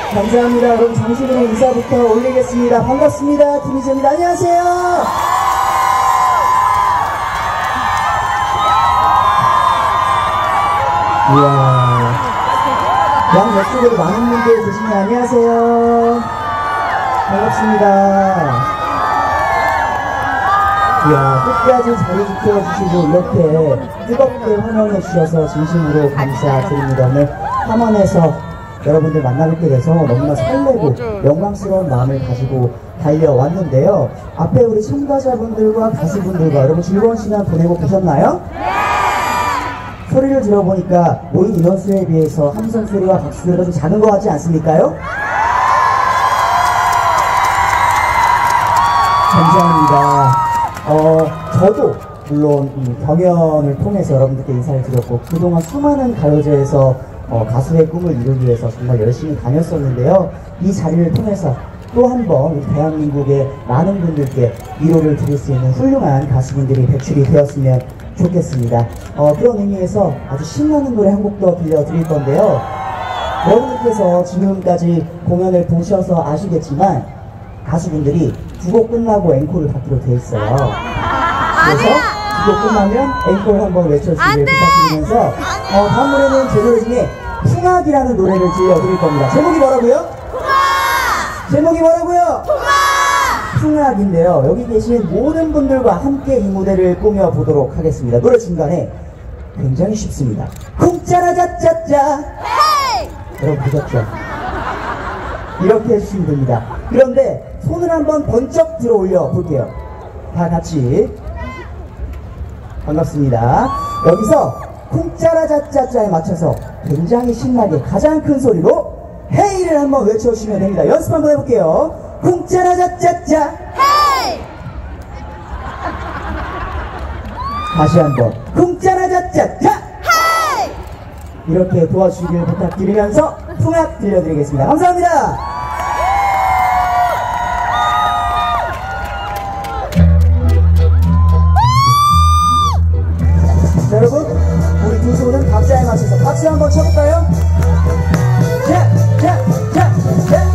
감사합니다. 그럼 정식으로 인사부터 올리겠습니다. 반갑습니다. 김희재입니다. 안녕하세요. 이야, 양 옆쪽으로 많은 분들 계시네. 안녕하세요. 반갑습니다. 이야, 끝까지 자리 지켜주시고 이렇게 뜨겁게 환영해 주셔서 진심으로 감사드립니다. 오늘 함원에서 여러분들 만나뵙게 돼서 너무나 설레고 영광스러운 마음을 가지고 달려왔는데요. 앞에 우리 참가자분들과 가수분들과 여러분 즐거운 시간 보내고 계셨나요? 소리를 들어보니까 모인 인원수에 비해서 함성 소리와 박수 소리가 좀 작은 것 같지 않습니까요? 감사합니다. 저도 물론 경연을 통해서 여러분들께 인사를 드렸고 그동안 수많은 가요제에서 가수의 꿈을 이루기 위해서 정말 열심히 다녔었는데요. 이 자리를 통해서 또 한 번 우리 대한민국의 많은 분들께 위로를 드릴 수 있는 훌륭한 가수분들이 배출이 되었으면 좋겠습니다. 그런 의미에서 아주 신나는 노래 한 곡 더 들려드릴 건데요. 여러분들께서 지금까지 공연을 보셔서 아시겠지만 가수분들이 두 곡 끝나고 앵콜을 받기로 돼 있어요. 그래서 두 곡 끝나면 앵콜 한번 외쳐주시길 부탁드리면서 다음 노래는 제 노래 중에 풍악이라는 노래를 들려드릴 겁니다. 제목이 뭐라고요? 풍악! 제목이 뭐라고요? 풍악! 풍악인데요. 여기 계신 모든 분들과 함께 이 무대를 꾸며보도록 하겠습니다. 노래 중간에 굉장히 쉽습니다. 쿵짜라짜짜짜 헤이! 여러분 보셨죠? 이렇게 해주시면 됩니다. 그런데 손을 한번 번쩍 들어 올려 볼게요. 다 같이 반갑습니다. 여기서 쿵짜라짜짜짜에 맞춰서 굉장히 신나게 가장 큰 소리로 헤이를 한번 외쳐주시면 됩니다. 연습 한번 해볼게요. 쿵짜라짜짜짜 헤이! 다시 한번 쿵짜라짜짜짜 헤이! 이렇게 도와주시길 부탁드리면서 풍악 들려드리겠습니다. 감사합니다. 자, 여러분 우리 두 손은 박자에 맞춰서 박수 한번 쳐볼까요? 자, 자, 자, 자.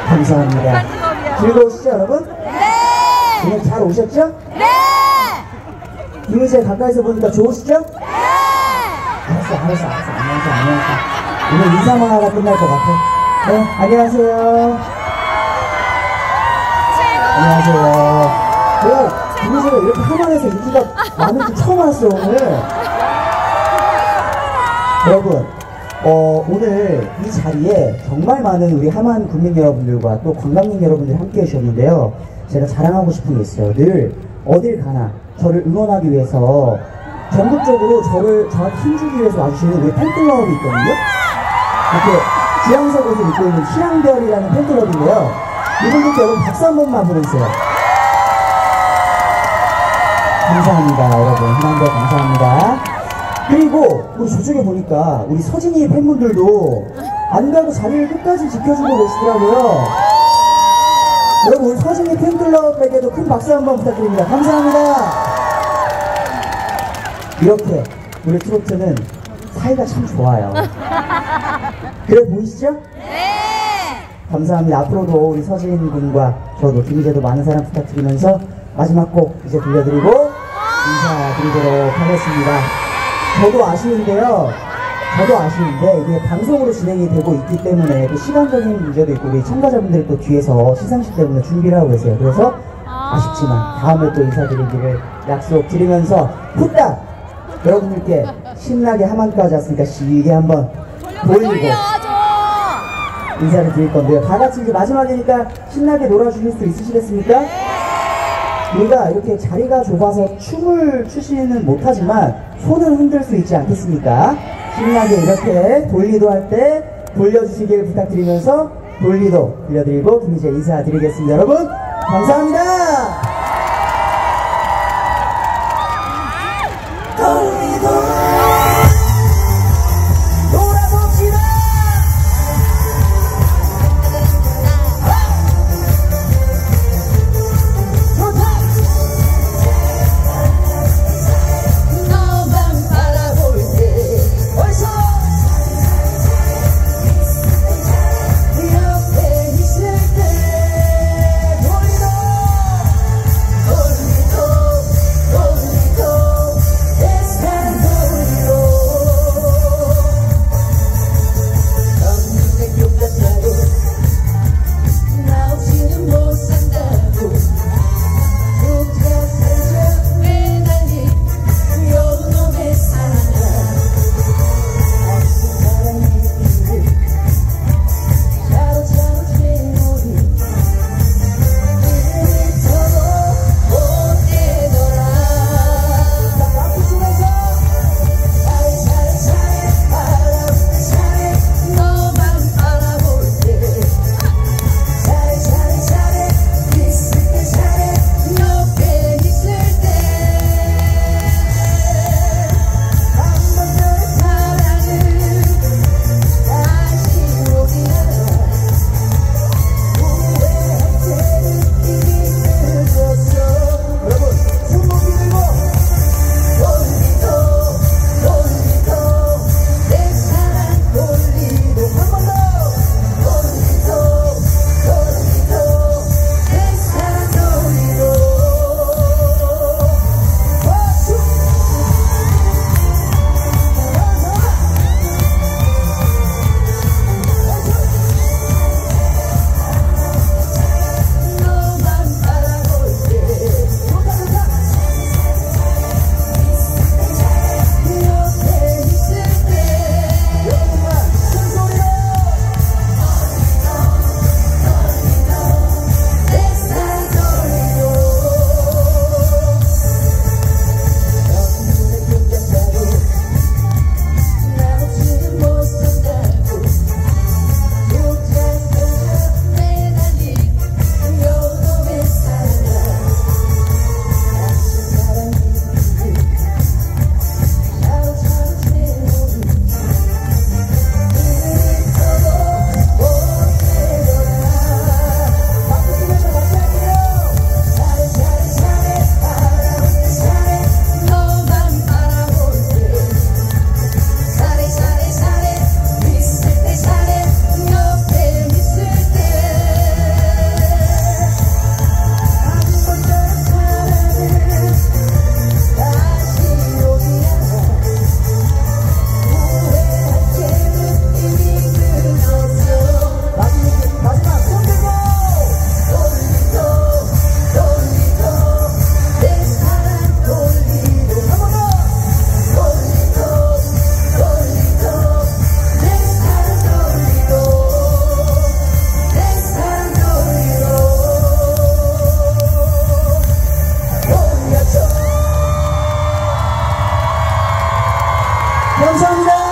감사합니다. 즐거우시죠, 여러분? 네! 오늘 잘 오셨죠? 네! 김은재 가까이서 보니까 좋으시죠? 네! 알았어. 안녕하세요. 오늘 인사만 하다 끝날 것 같아. 네, 안녕하세요. 안녕하세요. 제가 김은재가 이렇게 하만에서 인기가 많은지 처음 알았어요, 오늘. 여러분, 오늘 이 자리에 정말 많은 우리 하만 국민 여러분들과 또 관광객 여러분들이 함께 해주셨는데요. 제가 자랑하고 싶은 게 있어요. 늘 어딜 가나 저를 응원하기 위해서 전국적으로 저한테 힘주기 위해서 와주시는 우리 팬클럽이 있거든요. 이렇게 주황색 옷을 입고 있는 희랑별이라는 팬클럽인데요. 이분들께 여러분 박수 한 번만 보내주세요. 감사합니다, 여러분. 희랑별 감사합니다. 그리고 우리 저쪽에 보니까 우리 서진이 팬분들도 안 가고 자리를 끝까지 지켜주고 계시더라고요. 여러분, 우리 서진이 팬클럽에게도 큰 박수 한번 부탁드립니다. 감사합니다. 이렇게 우리 트로트는 사이가 참 좋아요. 그래 보이시죠? 네! 감사합니다. 앞으로도 우리 서진 군과 저도 김희재도 많은 사랑 부탁드리면서 마지막 곡 이제 들려드리고 인사드리도록 하겠습니다. 저도 아쉬운데 이게 방송으로 진행이 되고 있기 때문에 또 시간적인 문제도 있고 우리 참가자분들이 또 뒤에서 시상식 때문에 준비를 하고 계세요. 그래서 아쉽지만 다음에 또 인사드리기를 약속드리면서 후딱 여러분들께 신나게 하만까지 왔으니까 시게 한번 돌리고 인사를 드릴 건데요. 다 같이 이제 마지막이니까 신나게 놀아주실 수 있으시겠습니까? 우리가 이렇게 자리가 좁아서 춤을 추시는 못하지만 손은 흔들 수 있지 않겠습니까? 신나게 이렇게 돌리도 할 때 돌려주시길 부탁드리면서 돌리도 들려드리고 김희재 인사드리겠습니다. 여러분 감사합니다. 감사합니다.